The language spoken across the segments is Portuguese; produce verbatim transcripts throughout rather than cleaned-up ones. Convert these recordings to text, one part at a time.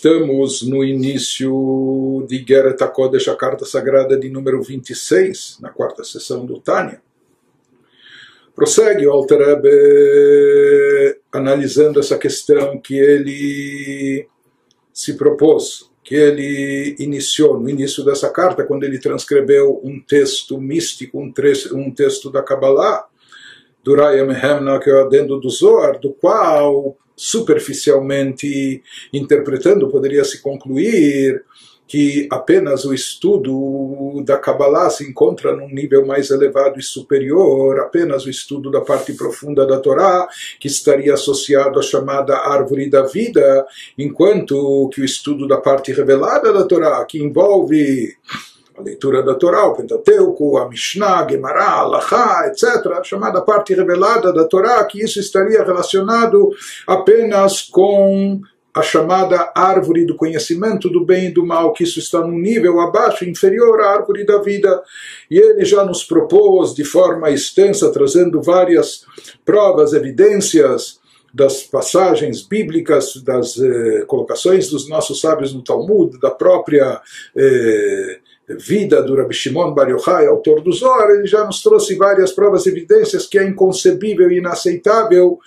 Estamos no início de Igeret HaKodesh, a carta sagrada de número vinte e seis, na quarta sessão do Tânia. Prossegue o Alter Rebbe analisando essa questão que ele se propôs, que ele iniciou no início dessa carta, quando ele transcreveu um texto místico, um, tre- um texto da Kabbalah, do Raya Mehemna, que é o adendo do Zohar, do qual, superficialmente interpretando, poderia-se concluir que apenas o estudo da Kabbalah se encontra num nível mais elevado e superior, apenas o estudo da parte profunda da Torá, que estaria associado à chamada árvore da vida, enquanto que o estudo da parte revelada da Torá, que envolve a leitura da Torá, o Pentateuco, a Mishnah, a Gemara, a Halachá, etcétera, a chamada parte revelada da Torá, que isso estaria relacionado apenas com a chamada árvore do conhecimento do bem e do mal, que isso está num nível abaixo, inferior à árvore da vida. E ele já nos propôs de forma extensa, trazendo várias provas, evidências das passagens bíblicas, das eh, colocações dos nossos sábios no Talmud, da própria eh, vida do Rabbi Shimon Bar Yochai, autor do Zohar. Ele já nos trouxe várias provas e evidências que é inconcebível e inaceitável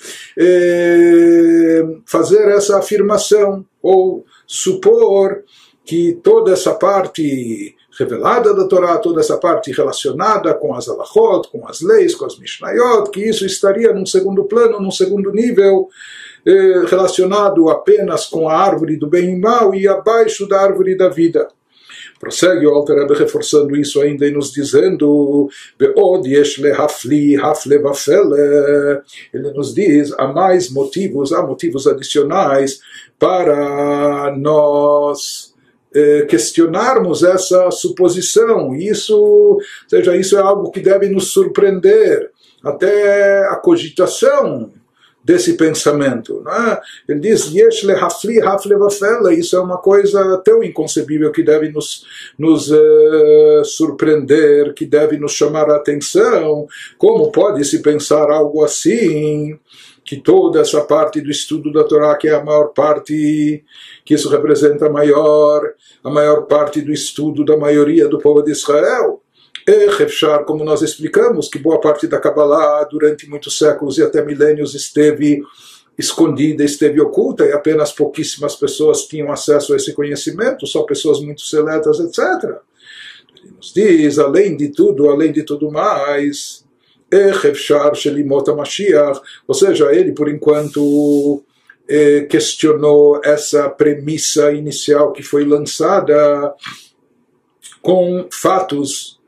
eh, fazer essa afirmação, ou supor que toda essa parte revelada da Torá, toda essa parte relacionada com as halachot, com as leis, com as mishnayot, que isso estaria num segundo plano, num segundo nível, eh, relacionado apenas com a árvore do bem e mal e abaixo da árvore da vida. Prossegue o Alter Rebbe reforçando isso ainda e nos dizendo: Be'od yesh lehafli hafle vafele. Ele nos diz, há mais motivos, há motivos adicionais para nós eh, questionarmos essa suposição. Isso, ou seja, isso é algo que deve nos surpreender, até a cogitação desse pensamento, não é? Ele diz, yesh lehafli hafle vafele. Isso é uma coisa tão inconcebível que deve nos, nos uh, surpreender, que deve nos chamar a atenção. Como pode-se pensar algo assim, que toda essa parte do estudo da Torá, que é a maior parte, que isso representa a maior, a maior parte do estudo da maioria do povo de Israel, como nós explicamos, que boa parte da Kabbalah durante muitos séculos e até milênios esteve escondida, esteve oculta, e apenas pouquíssimas pessoas tinham acesso a esse conhecimento, só pessoas muito seletas, etcétera. Ele nos diz, além de tudo, além de tudo mais, ou seja, ele por enquanto questionou essa premissa inicial que foi lançada com fatos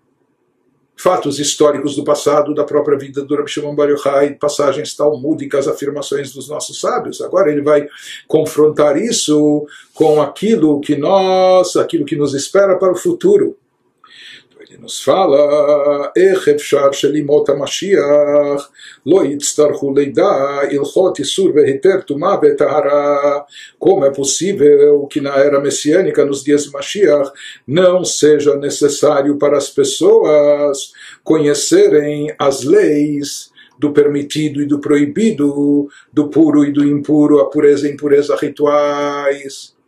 fatos históricos do passado, da própria vida do Rabbi Shimon Bar Yochai, passagens talmúdicas, afirmações dos nossos sábios. Agora ele vai confrontar isso com aquilo que nós, aquilo que nos espera para o futuro. Então ele nos fala, Ech efshar shelimot HaMashiach lo yitztarchu leida ilchot isur veheter tumah vetahara. Como é possível que na era messiânica, nos dias de Mashiach, não seja necessário para as pessoas conhecerem as leis do permitido e do proibido, do puro e do impuro, a pureza e impureza rituais?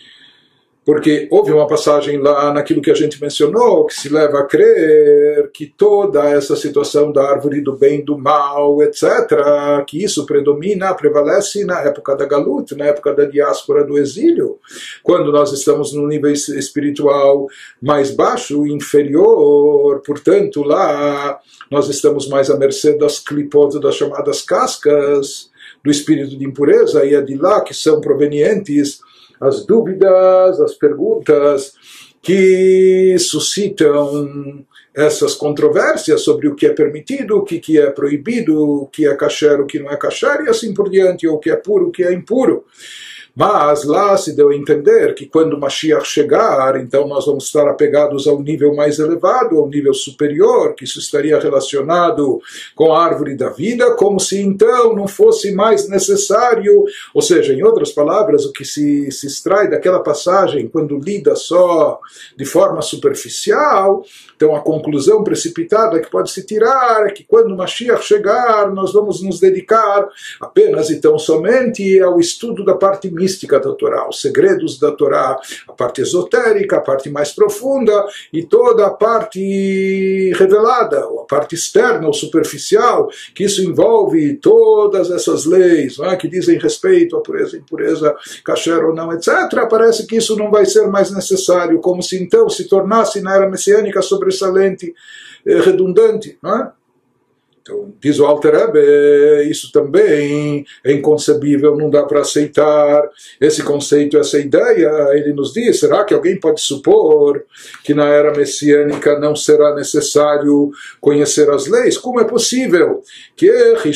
Porque houve uma passagem lá naquilo que a gente mencionou, que se leva a crer que toda essa situação da árvore do bem e do mal, etcétera, que isso predomina, prevalece na época da Galut, na época da diáspora do exílio, quando nós estamos num nível espiritual mais baixo, inferior, portanto lá nós estamos mais à mercê das clipot, das chamadas cascas do espírito de impureza, e é de lá que são provenientes as dúvidas, as perguntas que suscitam essas controvérsias sobre o que é permitido, o que, que é proibido, o que é kasher, o que não é kasher, e assim por diante, ou o que é puro, o que é impuro. Mas lá se deu a entender que quando o Mashiach chegar, então nós vamos estar apegados ao nível mais elevado, ao nível superior, que isso estaria relacionado com a árvore da vida, como se então não fosse mais necessário. Ou seja, em outras palavras, o que se, se extrai daquela passagem, quando lida só de forma superficial, então a conclusão precipitada que pode se tirar é que quando o Mashiach chegar, nós vamos nos dedicar apenas e tão somente ao estudo da parte mística mística da Torá, os segredos da Torá, a parte esotérica, a parte mais profunda e toda a parte revelada, a parte externa ou superficial, que isso envolve todas essas leis, não é? Que dizem respeito à pureza, impureza, kasher ou não, etcétera. Parece que isso não vai ser mais necessário, como se então se tornasse na era messiânica sobressalente, eh, redundante, não é? Então, diz o Alter Rebbe, isso também é inconcebível, não dá para aceitar esse conceito, essa ideia. Ele nos diz, será que alguém pode supor que na era messiânica não será necessário conhecer as leis? Como é possível? Que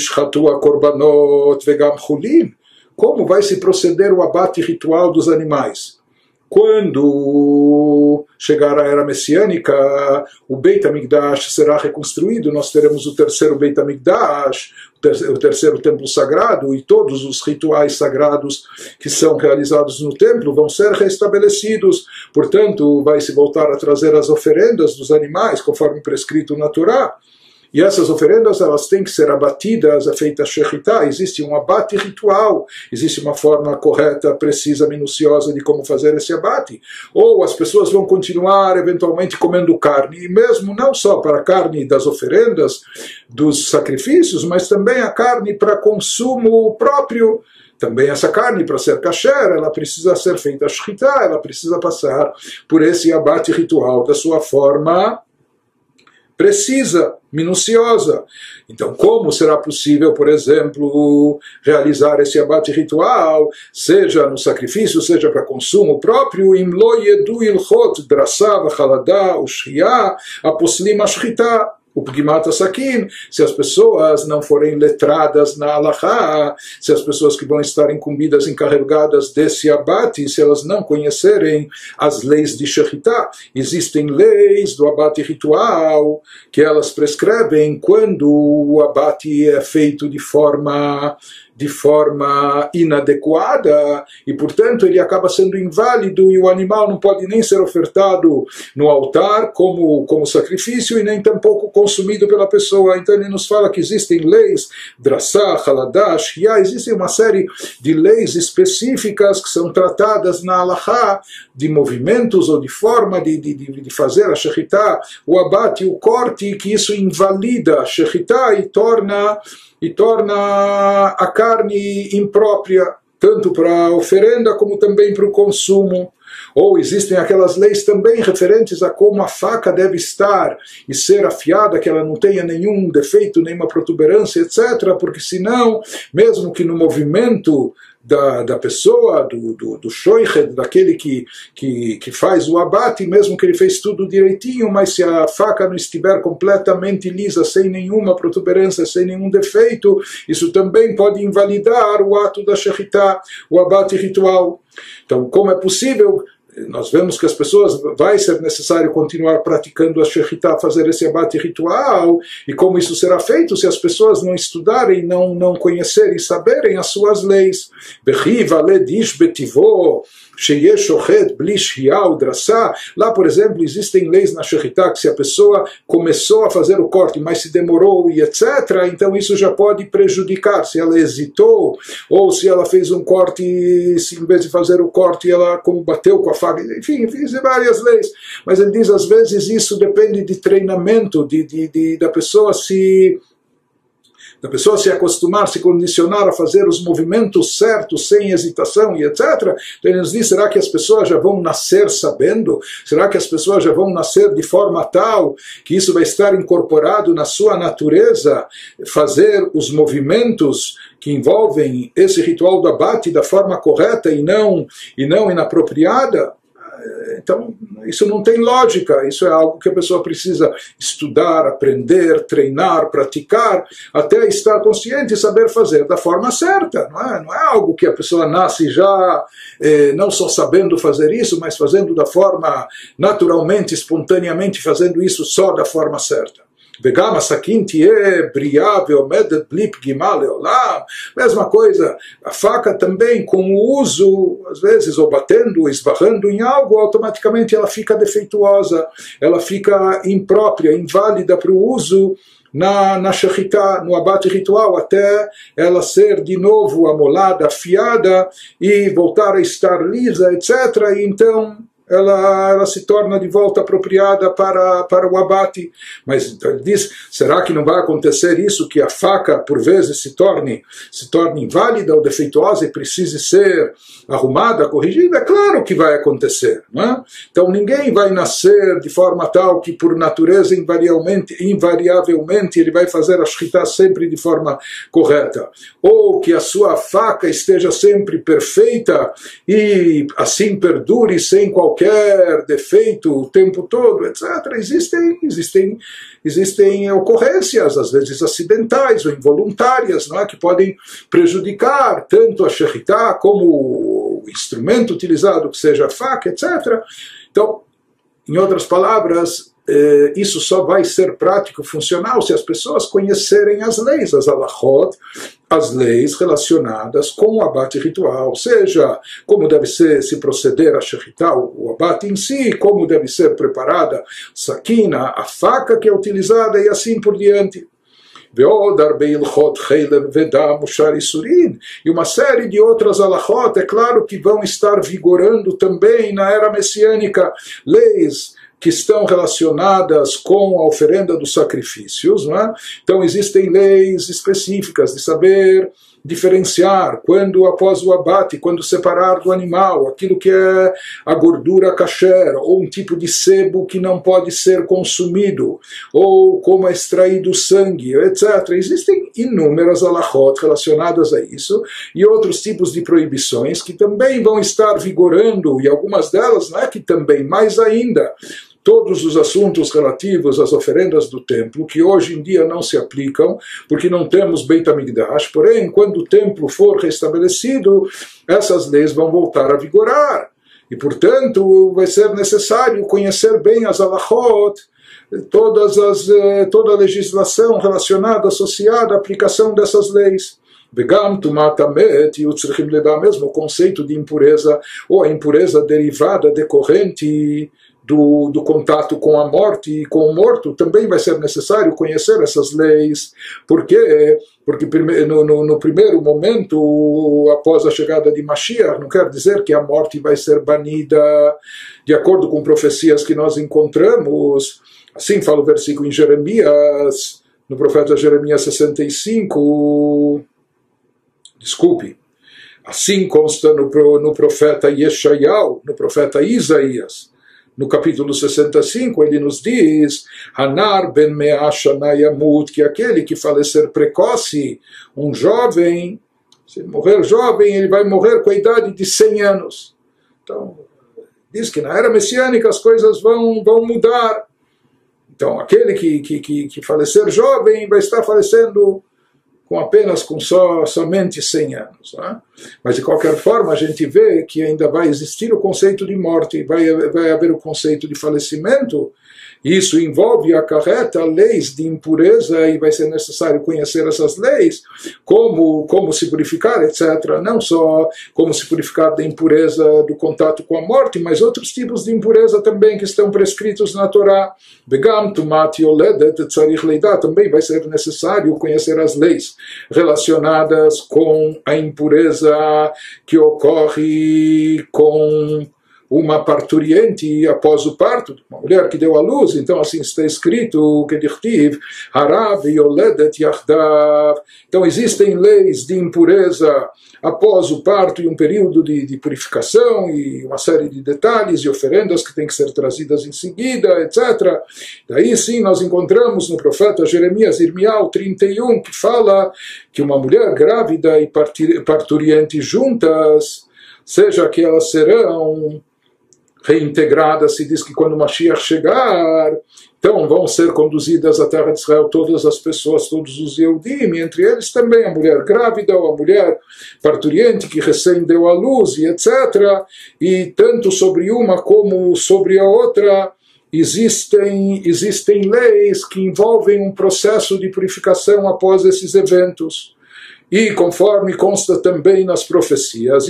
como vai se proceder o abate ritual dos animais? Quando chegar a era messiânica, o Beit HaMikdash será reconstruído, nós teremos o terceiro Beit HaMikdash, o terceiro templo sagrado, e todos os rituais sagrados que são realizados no templo vão ser restabelecidos. Portanto, vai se voltar a trazer as oferendas dos animais, conforme prescrito na Torá. E essas oferendas, elas têm que ser abatidas, é feita shechitá, existe um abate ritual, existe uma forma correta, precisa, minuciosa de como fazer esse abate. Ou as pessoas vão continuar eventualmente comendo carne, e mesmo não só para a carne das oferendas, dos sacrifícios, mas também a carne para consumo próprio. Também essa carne, para ser kasher, ela precisa ser feita shechitá, ela precisa passar por esse abate ritual da sua forma precisa, minuciosa. Então, como será possível, por exemplo, realizar esse abate ritual, seja no sacrifício, seja para consumo próprio, im lo yedu ilchot drasa v'chalada ushriya aposlim ashchita o Pgimat Asakin, se as pessoas não forem letradas na Halachá, se as pessoas que vão estar incumbidas, encarregadas desse abate, se elas não conhecerem as leis de Shechitá, existem leis do abate ritual que elas prescrevem quando o abate é feito de forma de forma inadequada e, portanto, ele acaba sendo inválido e o animal não pode nem ser ofertado no altar como, como sacrifício e nem tampouco consumido pela pessoa. Então ele nos fala que existem leis, drassá, haladá, shia, existem uma série de leis específicas que são tratadas na halachá, de movimentos ou de forma de, de, de fazer a shechitá, o abate, o corte, que isso invalida a shechitá e torna e torna a carne imprópria, tanto para a oferenda como também para o consumo. Ou existem aquelas leis também referentes a como a faca deve estar e ser afiada, que ela não tenha nenhum defeito, nenhuma protuberância, etcétera, porque senão, mesmo que no movimento da, da pessoa, do, do, do shoiched, daquele que, que, que faz o abate, mesmo que ele fez tudo direitinho, mas se a faca não estiver completamente lisa, sem nenhuma protuberância, sem nenhum defeito, isso também pode invalidar o ato da shechitá, o abate ritual. Então, como é possível? Nós vemos que as pessoas, vai ser necessário continuar praticando a shechitá, fazer esse abate ritual, e como isso será feito se as pessoas não estudarem, não, não conhecerem, saberem as suas leis. Lá, por exemplo, existem leis na shechitá que se a pessoa começou a fazer o corte, mas se demorou e etcétera, então isso já pode prejudicar. Se ela hesitou, ou se ela fez um corte, se em vez de fazer o corte, ela como bateu com a faca, enfim, existem várias leis. Mas ele diz, às vezes, isso depende de treinamento, de, de, de, da pessoa se... da pessoa se acostumar, se condicionar a fazer os movimentos certos, sem hesitação e etcétera. Então ele nos diz, será que as pessoas já vão nascer sabendo? Será que as pessoas já vão nascer de forma tal que isso vai estar incorporado na sua natureza, fazer os movimentos que envolvem esse ritual do abate da forma correta e não, e não inapropriada? Então, isso não tem lógica, isso é algo que a pessoa precisa estudar, aprender, treinar, praticar, até estar consciente e saber fazer da forma certa. Não é, não é algo que a pessoa nasce já, eh, não só sabendo fazer isso, mas fazendo da forma naturalmente, espontaneamente, fazendo isso só da forma certa. וגם הסכין תהיה בריאה ועומדת בלי פגימה לעולם. Mesma coisa, a faca também, com o uso, às vezes, ou batendo, ou esbarrando em algo, automaticamente ela fica defeituosa, ela fica imprópria, inválida para o uso na, na shechita, no abate ritual, até ela ser de novo amolada, afiada e voltar a estar lisa, etcétera. E então ela, ela se torna de volta apropriada para, para o abate. Mas então ele diz, será que não vai acontecer isso, que a faca por vezes se torne, se torne inválida ou defeituosa e precise ser arrumada, corrigida? É claro que vai acontecer, não é? Então ninguém vai nascer de forma tal que por natureza invariavelmente, invariavelmente ele vai fazer a shechita sempre de forma correta, ou que a sua faca esteja sempre perfeita e assim perdure sem qualquer defeito o tempo todo, etcétera. Existem, existem, existem ocorrências, às vezes acidentais ou involuntárias, não é? Que podem prejudicar tanto a shechita como o instrumento utilizado, que seja a faca, etcétera. Então, em outras palavras, eh, isso só vai ser prático, funcional, se as pessoas conhecerem as leis, as halachot, as leis relacionadas com o abate ritual, seja como deve ser, se proceder a shechita, o abate em si, como deve ser preparada saquina, a faca que é utilizada e assim por diante. E uma série de outras halachot, é claro que vão estar vigorando também na era messiânica, leis que estão relacionadas com a oferenda dos sacrifícios, não é? Então existem leis específicas de saber diferenciar quando após o abate, quando separar do animal aquilo que é a gordura kasher, ou um tipo de sebo que não pode ser consumido, ou como é extraído o sangue, etcétera. Existem inúmeras halachot relacionadas a isso, e outros tipos de proibições que também vão estar vigorando, e algumas delas, não é que também, mais ainda, todos os assuntos relativos às oferendas do templo, que hoje em dia não se aplicam, porque não temos Beit HaMikdash, porém, quando o templo for restabelecido, essas leis vão voltar a vigorar. E, portanto, vai ser necessário conhecer bem as halachot, todas as, toda a legislação relacionada, associada à aplicação dessas leis. Vegam tumat hamet, e tzrichim ledar mesmo o conceito de impureza, ou a impureza derivada, decorrente Do, do contato com a morte e com o morto, também vai ser necessário conhecer essas leis. Por quê? Porque no, no, no primeiro momento, após a chegada de Mashiach, não quer dizer que a morte vai ser banida, de acordo com profecias que nós encontramos. Assim fala o versículo em Jeremias, no profeta Jeremias sessenta e cinco, desculpe, assim consta no, no profeta Yeshayahu, no profeta Isaías. No capítulo sessenta e cinco, ele nos diz, Hanar ben mea shana yamut, que aquele que falecer precoce, um jovem, se ele morrer jovem, ele vai morrer com a idade de cem anos. Então, diz que na era messiânica as coisas vão, vão mudar. Então, aquele que, que, que, que falecer jovem vai estar falecendo com apenas com só, somente cem anos. Né? Mas, de qualquer forma, a gente vê que ainda vai existir o conceito de morte, vai, vai haver o conceito de falecimento. Isso envolve, acarreta leis de impureza e vai ser necessário conhecer essas leis, como, como se purificar, etcétera. Não só como se purificar da impureza do contato com a morte, mas outros tipos de impureza também que estão prescritos na Torá. Begam tumat yoledet tzarich leidá, também vai ser necessário conhecer as leis relacionadas com a impureza que ocorre com uma parturiente após o parto, uma mulher que deu à luz. Então assim está escrito, que dichtiv, harav yoledet yachdav. Então existem leis de impureza após o parto e um período de, de purificação e uma série de detalhes e oferendas que têm que ser trazidas em seguida, etcétera. Daí sim nós encontramos no profeta Jeremias, Irmial trinta e um, que fala que uma mulher grávida e parturiente juntas, seja que elas serão reintegradas, se diz que quando o Mashiach chegar, então vão ser conduzidas à terra de Israel todas as pessoas, todos os Yehudim, entre eles também a mulher grávida ou a mulher parturiente que recém deu à luz, e etcétera. E tanto sobre uma como sobre a outra existem, existem leis que envolvem um processo de purificação após esses eventos. E conforme consta também nas profecias,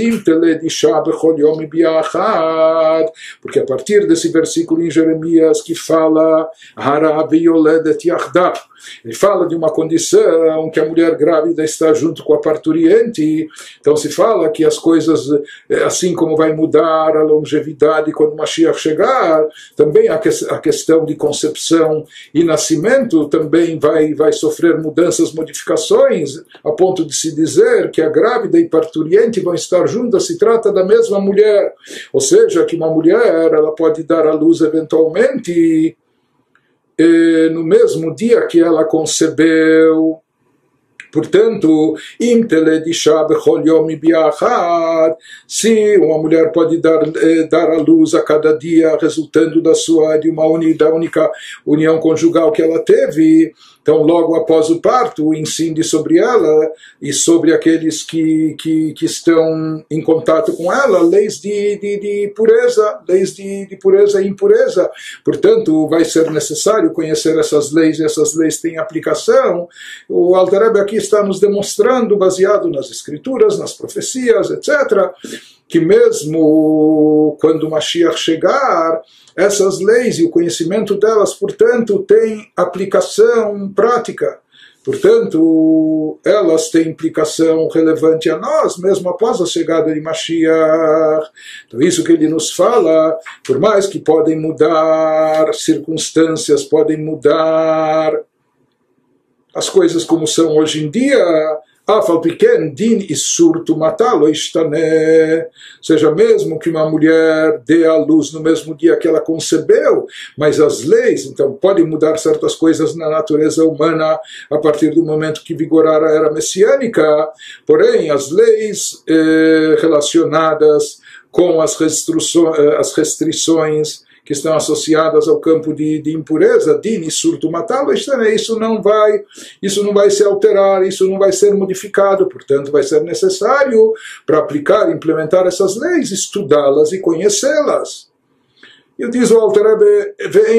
porque a partir desse versículo em Jeremias que fala ele fala de uma condição que a mulher grávida está junto com a parturiente, então se fala que as coisas, assim como vai mudar a longevidade quando Mashiach chegar, também a, que, a questão de concepção e nascimento também vai, vai sofrer mudanças, modificações, a ponto de se dizer que a grávida e parturiente vão estar juntas, se trata da mesma mulher, ou seja, que uma mulher ela pode dar à luz eventualmente eh, no mesmo dia que ela concebeu. Portanto, se uma mulher pode dar, eh, dar à luz a cada dia, resultando da sua de uma uni, da única união conjugal que ela teve, então logo após o parto incide sobre ela e sobre aqueles que, que, que estão em contato com ela leis de, de, de pureza, leis de, de pureza e impureza. Portanto, vai ser necessário conhecer essas leis, e essas leis têm aplicação. O Alter Rebbe aqui está nos demonstrando, baseado nas escrituras, nas profecias, etcétera, que mesmo quando o Mashiach chegar, essas leis e o conhecimento delas, portanto, têm aplicação prática. Portanto, elas têm implicação relevante a nós, mesmo após a chegada de Mashiach. Então, isso que ele nos fala, por mais que podem mudar circunstâncias, podem mudar as coisas como são hoje em dia, din isurtu matalo istane, seja mesmo que uma mulher dê à luz no mesmo dia que ela concebeu, mas as leis, então, podem mudar certas coisas na natureza humana a partir do momento que vigorar a era messiânica, porém as leis eh, relacionadas com as restrições, as restrições que estão associadas ao campo de, de impureza, din surto matalo, isso não vai, isso não vai se alterar, isso não vai ser modificado, portanto vai ser necessário, para aplicar e implementar essas leis, estudá-las e conhecê-las. E diz o Alter Rebbe,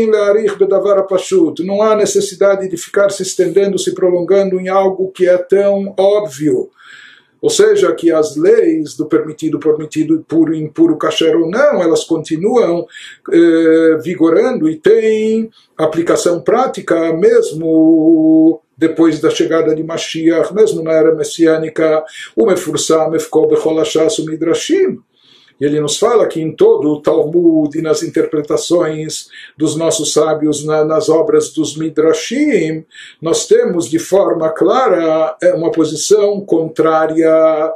não há necessidade de ficar se estendendo, se prolongando em algo que é tão óbvio. Ou seja, que as leis do permitido, permitido, puro, impuro, kasher ou não, elas continuam eh, vigorando e têm aplicação prática mesmo depois da chegada de Mashiach, mesmo na era messiânica, o mefursam efko bechol hashas umidrashim. E ele nos fala que em todo o Talmud e nas interpretações dos nossos sábios, na, nas obras dos Midrashim, nós temos de forma clara uma posição contrária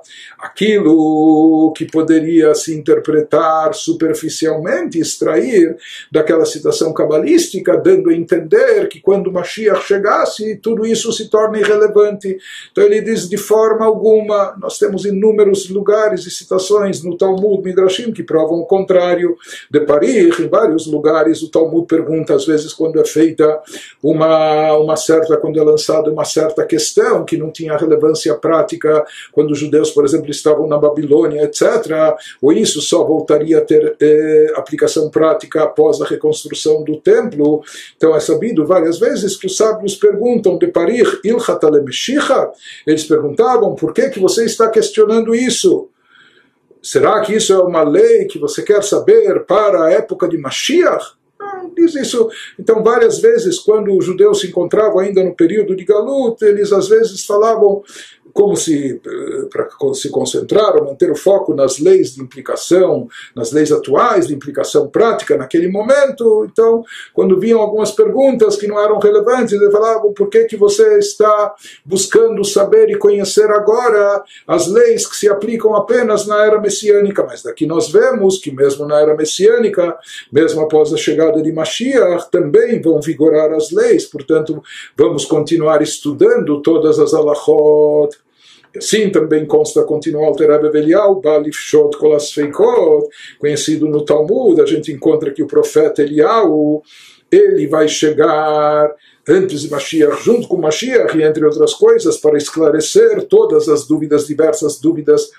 àquilo que poderia se interpretar superficialmente, extrair daquela citação cabalística, dando a entender que quando Mashiach chegasse, tudo isso se torna irrelevante. Então ele diz de forma alguma, nós temos inúmeros lugares e citações no Talmud, Midrashim, que provam o contrário. De Paris, em vários lugares, o Talmud pergunta, às vezes, quando é feita uma, uma certa, quando é lançada uma certa questão que não tinha relevância prática, quando os judeus, por exemplo, estavam na Babilônia, etcétera, ou isso só voltaria a ter eh, aplicação prática após a reconstrução do templo. Então é sabido várias vezes que os sábios perguntam, de Paris, Ilchat ale-Meshicha, eles perguntavam, por que que você está questionando isso? Será que isso é uma lei que você quer saber para a época de Mashiach? Não, diz isso. Então, várias vezes, quando os judeus se encontravam ainda no período de Galut, eles às vezes falavam como se, para se concentrar ou manter o foco nas leis de implicação, nas leis atuais de implicação prática naquele momento. Então, quando vinham algumas perguntas que não eram relevantes, eles falavam, por que que você está buscando saber e conhecer agora as leis que se aplicam apenas na era messiânica? Mas daqui nós vemos que mesmo na era messiânica, mesmo após a chegada de Mashiach, também vão vigorar as leis, portanto, vamos continuar estudando todas as halachot. Assim também consta, continua o Alter Rebbe Eliyahu, Balifshot Kol HaSfeikot, conhecido no Talmud, a gente encontra que o profeta Eliyahu, ele vai chegar antes de Mashiach, junto com Mashiach, e entre outras coisas, para esclarecer todas as dúvidas, diversas dúvidas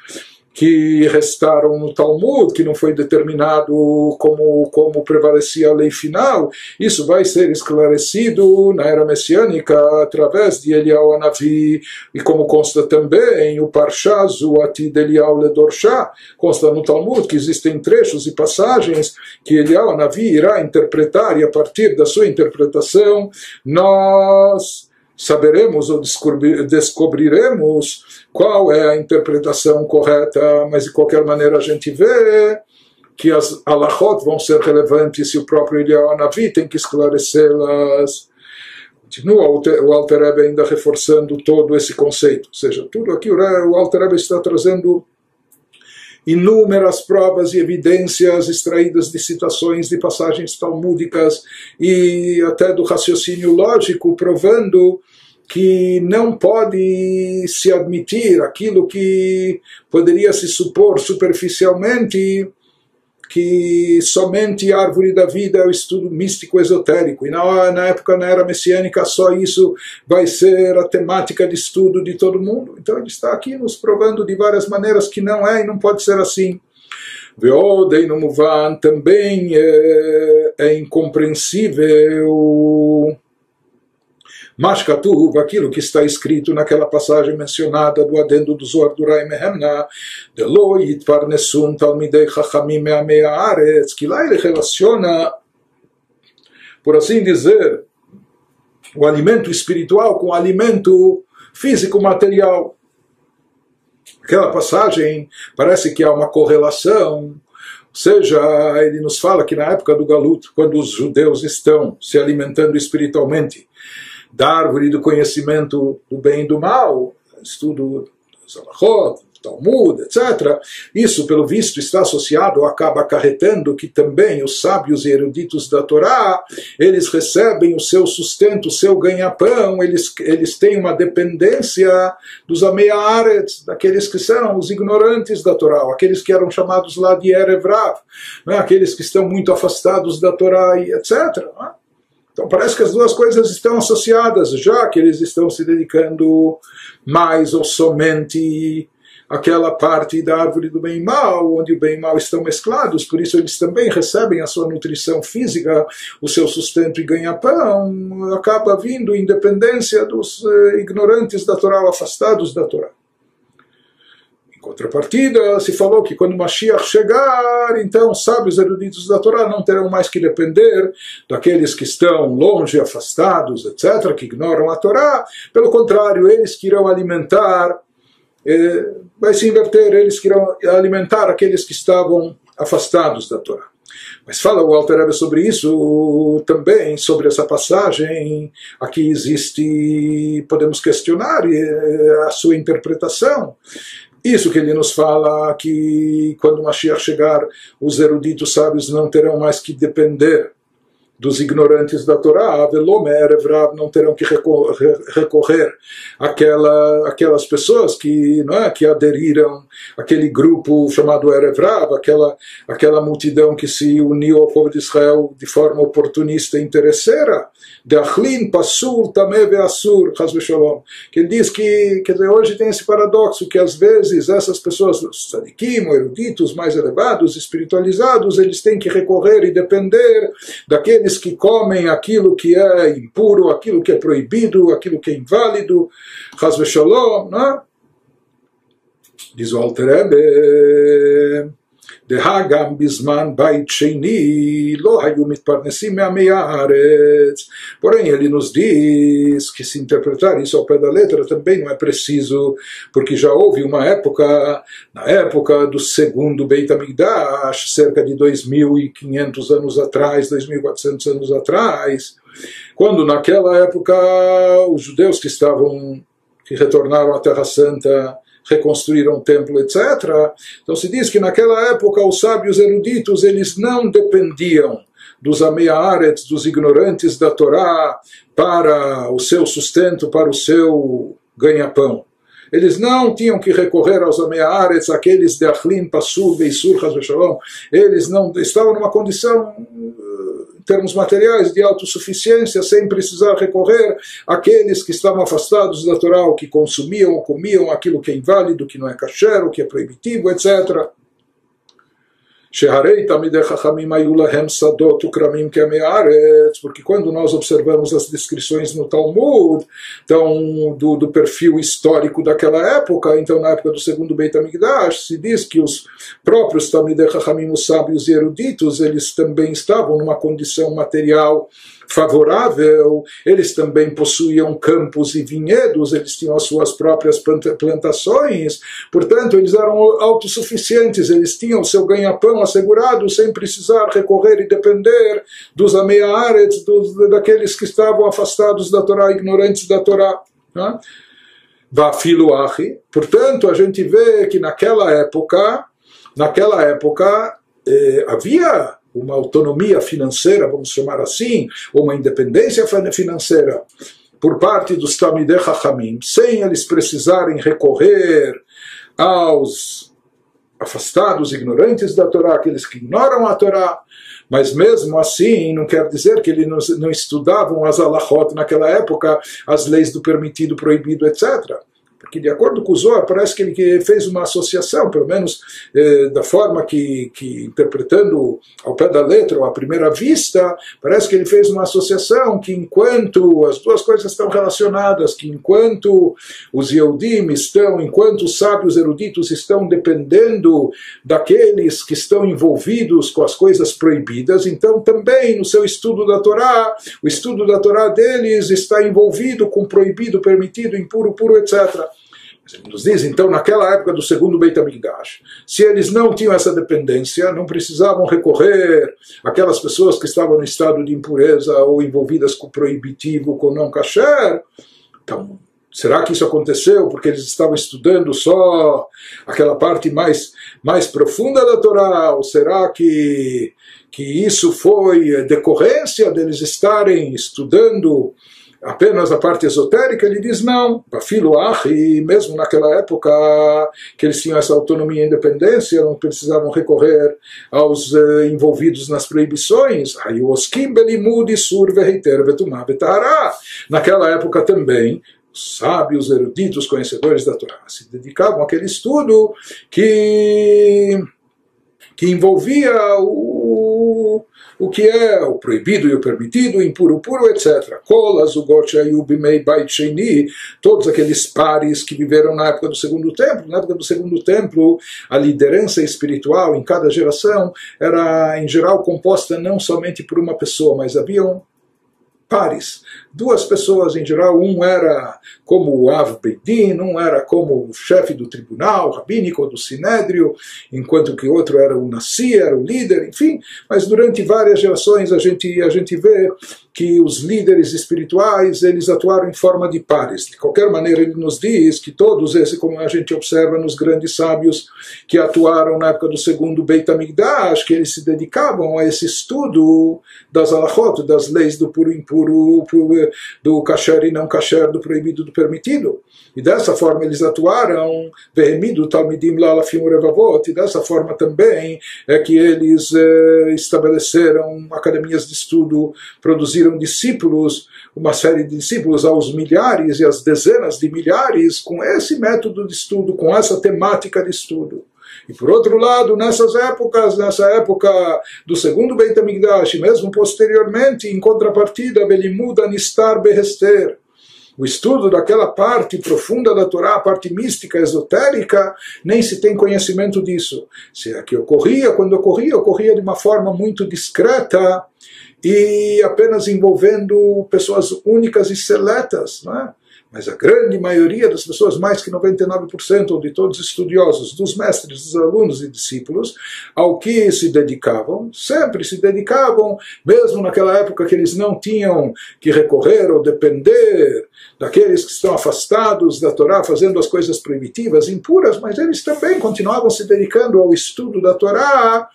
que restaram no Talmud, que não foi determinado como, como prevalecia a lei final, isso vai ser esclarecido na era messiânica através de Eliyahu Hanavi, e como consta também o Parshá Zuati de Eliyahu Ledorshá, consta no Talmud que existem trechos e passagens que Eliyahu Hanavi irá interpretar, e a partir da sua interpretação nós saberemos ou descobriremos qual é a interpretação correta, mas de qualquer maneira a gente vê que as halachot vão ser relevantes e o próprio Eliyahu Hanavi tem que esclarecê-las. Continua o Alter Rebbe ainda reforçando todo esse conceito, ou seja, tudo aqui o Alter Rebbe está trazendo inúmeras provas e evidências extraídas de citações de passagens talmúdicas e até do raciocínio lógico, provando que não pode se admitir aquilo que poderia se supor superficialmente, que somente a árvore da vida é o estudo místico esotérico, e na, na época, na era messiânica, só isso vai ser a temática de estudo de todo mundo. Então ele está aqui nos provando de várias maneiras que não é e não pode ser assim. Veodei no Muvan também é, é incompreensível Mas Katuv, aquilo que está escrito naquela passagem mencionada do adendo do Zohar do Rai Mehemna, de Lo Yitparnesum Talmidei Chachamim Me'amei Haaretz, que lá ele relaciona, por assim dizer, o alimento espiritual com o alimento físico material. Aquela passagem parece que há uma correlação, ou seja, ele nos fala que na época do Galut, quando os judeus estão se alimentando espiritualmente da árvore do conhecimento do bem e do mal, estudo dos halachot, Talmud, etcétera, isso, pelo visto, está associado ou acaba acarretando que também os sábios e eruditos da Torá, eles recebem o seu sustento, o seu ganha-pão, eles, eles têm uma dependência dos Amei Haaretz, daqueles que são os ignorantes da Torá, aqueles que eram chamados lá de Erev Rav, né, aqueles que estão muito afastados da Torá, e etcétera. Né? Então parece que as duas coisas estão associadas, já que eles estão se dedicando mais ou somente aquela parte da árvore do bem e mal, onde o bem e mal estão mesclados, por isso eles também recebem a sua nutrição física, o seu sustento e ganha-pão, acaba vindo em dependência dos eh, ignorantes da Torá, afastados da Torá. Em contrapartida, se falou que quando Mashiach chegar, então sábios eruditos da Torá não terão mais que depender daqueles que estão longe, afastados, etcétera, que ignoram a Torá, pelo contrário, eles que irão alimentar, eh, vai se inverter, eles que irão alimentar aqueles que estavam afastados da Torá. Mas fala o Alter Rebbe sobre isso também, sobre essa passagem. Aqui existe, podemos questionar a sua interpretação. Isso que ele nos fala, que quando Mashiach chegar, os eruditos sábios não terão mais que depender dos ignorantes da Torá, Velomer, Evrav, não terão que recorrer àquela, àquelas pessoas que, não é, que aderiram àquele grupo chamado Erevrav, aquela, aquela multidão que se uniu ao povo de Israel de forma oportunista e interesseira, de Achlin, Passur, Tameh Ve'asur, Chas V'Shalom, que ele diz que, quer dizer, hoje tem esse paradoxo, que às vezes essas pessoas, os tzadikim, eruditos, mais elevados, espiritualizados, eles têm que recorrer e depender daqueles que comem aquilo que é impuro, aquilo que é proibido, aquilo que é inválido, Chas V'Shalom, né? Diz o Alter Rebbe, Dehagam bisman bait sheini lo hayu mitparnesim me'amei haaretz. Porém, ele nos diz que se interpretar isso ao pé da letra também não é preciso, porque já houve uma época, na época do segundo Beit HaMikdash, cerca de dois mil e quinhentos anos atrás, dois mil e quatrocentos anos atrás, quando naquela época os judeus que estavam, que retornaram à Terra Santa, reconstruíram o templo, etcétera. Então se diz que naquela época os sábios eruditos, eles não dependiam dos Amei Haaretz, dos ignorantes da Torá, para o seu sustento, para o seu ganha-pão. Eles não tinham que recorrer aos Amei Haaretz, aqueles de Achlin, Passur, Ve'isur, Chas V'Shalom. Eles não estavam numa condição termos materiais, de autossuficiência, sem precisar recorrer àqueles que estavam afastados da Torá, ou que consumiam ou comiam aquilo que é inválido, que não é kasher, o que é proibitivo, etcétera. Porque quando nós observamos as descrições no Talmud, então, do, do perfil histórico daquela época, então na época do segundo Beit HaMikdash, se diz que os próprios Talmidei Chachamim, os sábios e eruditos, eles também estavam numa condição material favorável, eles também possuíam campos e vinhedos, eles tinham as suas próprias plantações, portanto eles eram autossuficientes, eles tinham o seu ganha-pão assegurado sem precisar recorrer e depender dos Amei-Haaretz, dos, daqueles que estavam afastados da Torá, ignorantes da Torá. Né? Portanto, a gente vê que naquela época, naquela época eh, havia uma autonomia financeira, vamos chamar assim, ou uma independência financeira por parte dos Talmidei Chachamim, sem eles precisarem recorrer aos afastados, ignorantes da Torá, aqueles que ignoram a Torá, mas mesmo assim não quer dizer que eles não estudavam as alachot naquela época, as leis do permitido, proibido, etcétera. Porque, de acordo com o Zohar, parece que ele fez uma associação, pelo menos eh, da forma que, que, interpretando ao pé da letra, ou à primeira vista, parece que ele fez uma associação que enquanto as duas coisas estão relacionadas, que enquanto os Yehudim estão, enquanto os sábios eruditos estão dependendo daqueles que estão envolvidos com as coisas proibidas, então também no seu estudo da Torá, o estudo da Torá deles está envolvido com proibido, permitido, impuro, puro, etcétera. Ele nos diz, então, naquela época do segundo Beit HaMikdash, se eles não tinham essa dependência, não precisavam recorrer àquelas pessoas que estavam no estado de impureza ou envolvidas com proibitivo, com não kasher. Então, será que isso aconteceu porque eles estavam estudando só aquela parte mais, mais profunda da Torá? Ou será que, que isso foi decorrência deles estarem estudando apenas a parte esotérica? Ele diz não, e mesmo naquela época que eles tinham essa autonomia e independência, não precisavam recorrer aos uh, envolvidos nas proibições. Naquela época também os sábios, eruditos, conhecedores da Torá se dedicavam àquele estudo que, que envolvia o o que é o proibido e o permitido, impuro, puro, etcétera. Todos aqueles pares que viveram na época do segundo templo. Na época do segundo templo, a liderança espiritual em cada geração era, em geral, composta não somente por uma pessoa, mas haviam pares, duas pessoas em geral, um era como o Av Beidin, um era como o chefe do tribunal rabínico do Sinédrio, enquanto que o outro era o Nassi, era o líder, enfim, mas durante várias gerações a gente, a gente vê que os líderes espirituais, eles atuaram em forma de pares. De qualquer maneira, ele nos diz que todos esses, como a gente observa nos grandes sábios que atuaram na época do segundo Beit HaMikdash, que eles se dedicavam a esse estudo das alachot, das leis do puro e impuro, do kasher e não kasher, do proibido e do permitido. E dessa forma eles atuaram, vehemidu talmidim la'alafim urevavot, e dessa forma também é que eles eh, estabeleceram academias de estudo, produziram discípulos, uma série de discípulos aos milhares e às dezenas de milhares, com esse método de estudo, com essa temática de estudo. E por outro lado, nessas épocas, nessa época do segundo Beit HaMikdash, e mesmo posteriormente, em contrapartida, Belimud Anistar Behester, o estudo daquela parte profunda da Torá, a parte mística, esotérica, nem se tem conhecimento disso. Se é que ocorria, quando ocorria, ocorria de uma forma muito discreta e apenas envolvendo pessoas únicas e seletas, não é? Mas a grande maioria das pessoas, mais que noventa e nove por cento de todos os estudiosos, dos mestres, dos alunos e discípulos, ao que se dedicavam, sempre se dedicavam, mesmo naquela época que eles não tinham que recorrer ou depender daqueles que estão afastados da Torá, fazendo as coisas proibitivas, impuras, mas eles também continuavam se dedicando ao estudo da Torá,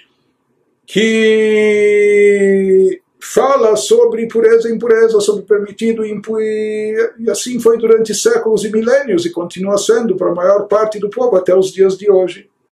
que fala sobre pureza e impureza, sobre permitido e impuro, e assim foi durante séculos e milênios, e continua sendo para a maior parte do povo até os dias de hoje.